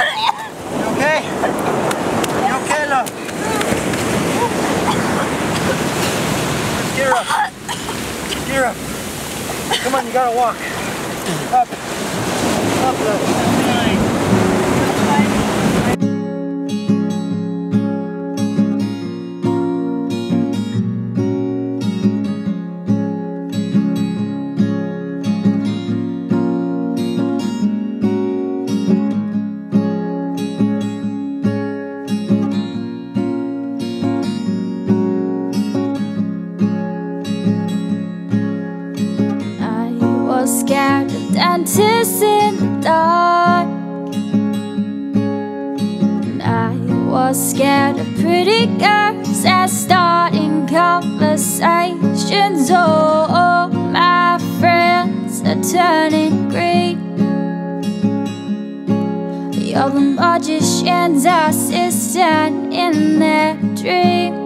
You okay? You okay, love? Let's get her up. Get her up. Come on, you gotta walk. Up. Up, love. Scared of dentists in the dark, and I was scared of pretty girls and starting conversations. Oh, my friends are turning green. You're the magician's assistant in their dreams.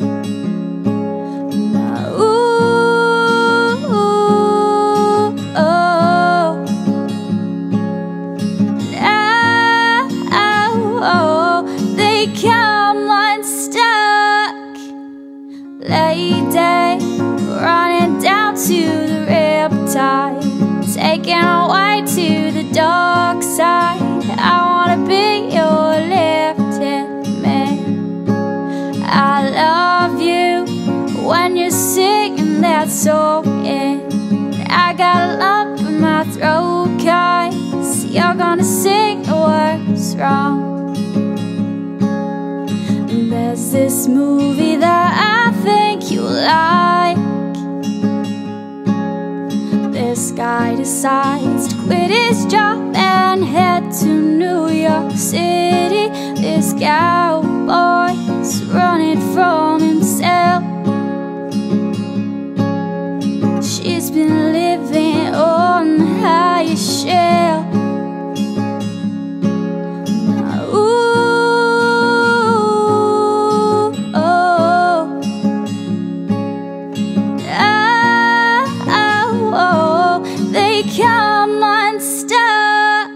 Come unstuck, lady, running down to the riptide, taking away to the dark side. I wanna be your left-hand man. I love you when you're singing that song, and I got a lump in my throat 'cause you're gonna sing the words wrong. There's this movie that I think you like. This guy decides to quit his job and head to New York City. This cowboy's running from himself. She's been living on the highest shelf. Come unstuck,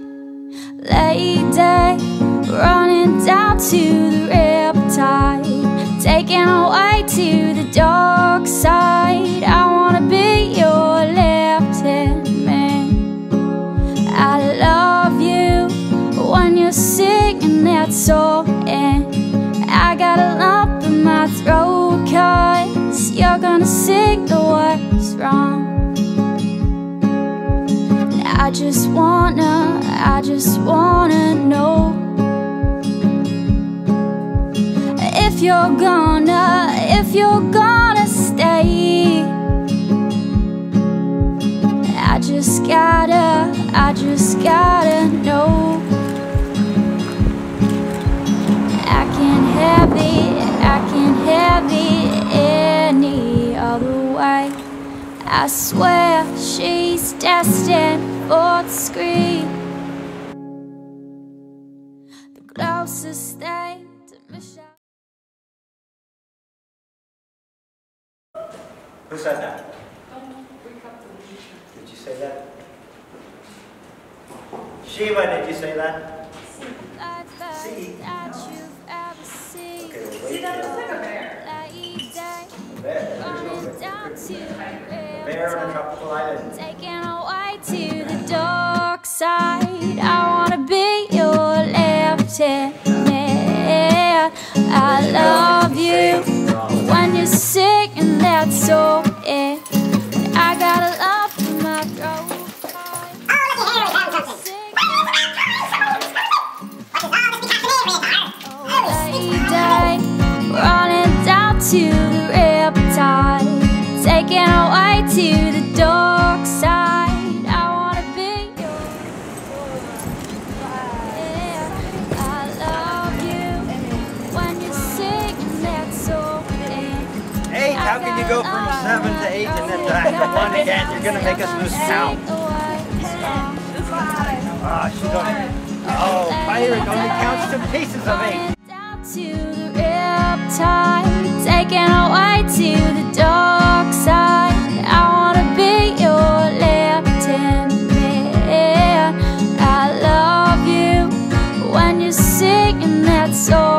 lady, running down to the riptide, taking away to the dark side. I wanna be your left-hand man. I love you when you're singing that song, and I got a lump in my throat 'cause you're gonna sing the words wrong. I just wanna know if you're gonna stay. I just gotta know. I can't have it any other way. I swear she's destined for the screen, the closest thing to Michelle. Who said that? Did you say that? Shiva, did you say that? See? Okay, well, wait. That looks like a bear. A bear? There's no bear. A bear on a tropical island. Taking away to the dark side. I wanna be your left-hand man. I love you when you're singing that song, and I got a lump in my throat. Running down to the riptide, taking away to the dark side. I wanna be your yeah. I love you when you're singing that song. 8? How can you go from 7 to 8 and then back to 1 again? You're gonna make us lose count. She don't. Oh, pirate only counts to pieces of 8. To the riptide, taking away to the dark side. I wanna be your left-hand man. I love you so